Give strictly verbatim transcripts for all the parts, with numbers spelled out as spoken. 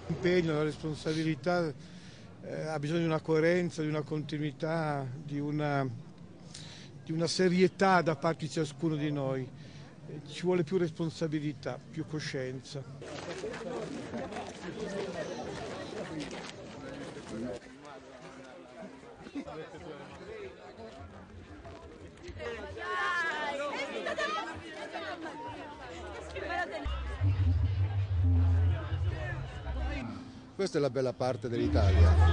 L'impegno, la responsabilità eh, ha bisogno di una coerenza, di una continuità, di una, di una serietà da parte di ciascuno di noi. Eh, ci vuole più responsabilità, più coscienza. Questa è la bella parte dell'Italia.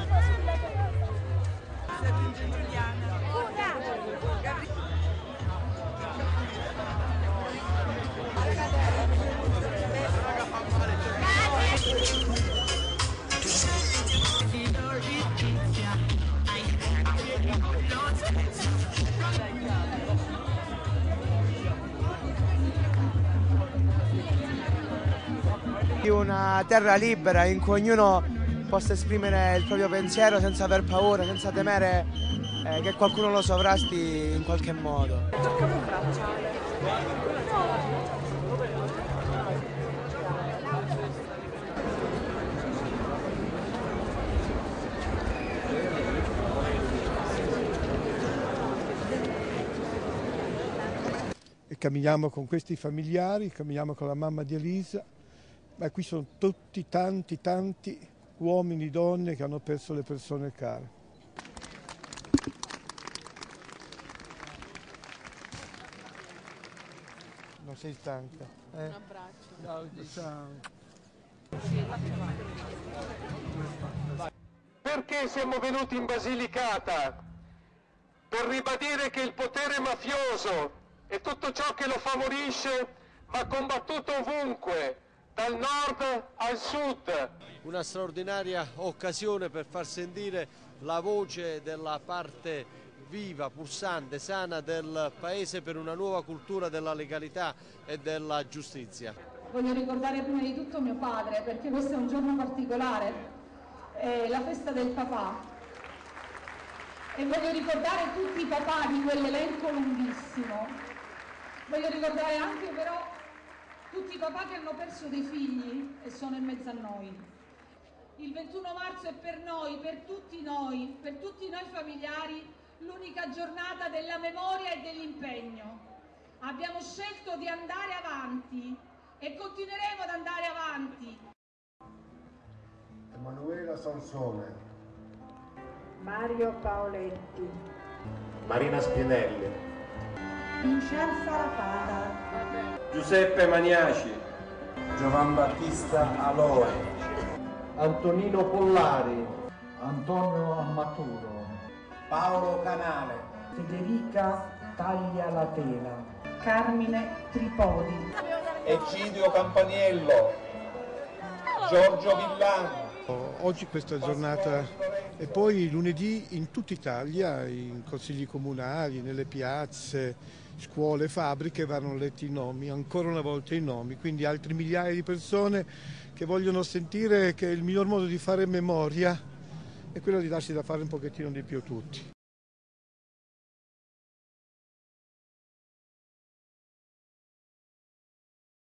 Una terra libera in cui ognuno possa esprimere il proprio pensiero senza aver paura, senza temere eh, che qualcuno lo sovrasti in qualche modo. E camminiamo con questi familiari, camminiamo con la mamma di Elisa. Ma qui sono tutti tanti, tanti uomini, donne che hanno perso le persone care. Non sei stanca? Eh? Un abbraccio. Ciao. Perché siamo venuti in Basilicata? Per ribadire che il potere mafioso e tutto ciò che lo favorisce va combattuto ovunque, dal nord al sud. Una straordinaria occasione per far sentire la voce della parte viva, pulsante, sana del Paese per una nuova cultura della legalità e della giustizia. Voglio ricordare prima di tutto mio padre, perché questo è un giorno particolare, è la festa del papà. E voglio ricordare tutti i papà di quell'elenco lunghissimo. Voglio ricordare anche però tutti i papà che hanno perso dei figli e sono in mezzo a noi. Il ventuno marzo è per noi, per tutti noi, per tutti noi familiari, l'unica giornata della memoria e dell'impegno. Abbiamo scelto di andare avanti e continueremo ad andare avanti. Emanuela Sansone, Mario Paoletti, Marina Spinelli, Vincenza Lafata, Giuseppe Maniaci, Giovan Battista Aloe, Antonino Pollari, Antonio Ammaturo, Paolo Canale, Federica Taglialatela, Carmine Tripodi, Egidio Campaniello, Giorgio Villani. Oggi questa giornata e poi lunedì in tutta Italia, in consigli comunali, nelle piazze, scuole, fabbriche vanno letti i nomi, ancora una volta i nomi, quindi altri migliaia di persone che vogliono sentire che il miglior modo di fare memoria è quello di darsi da fare un pochettino di più tutti.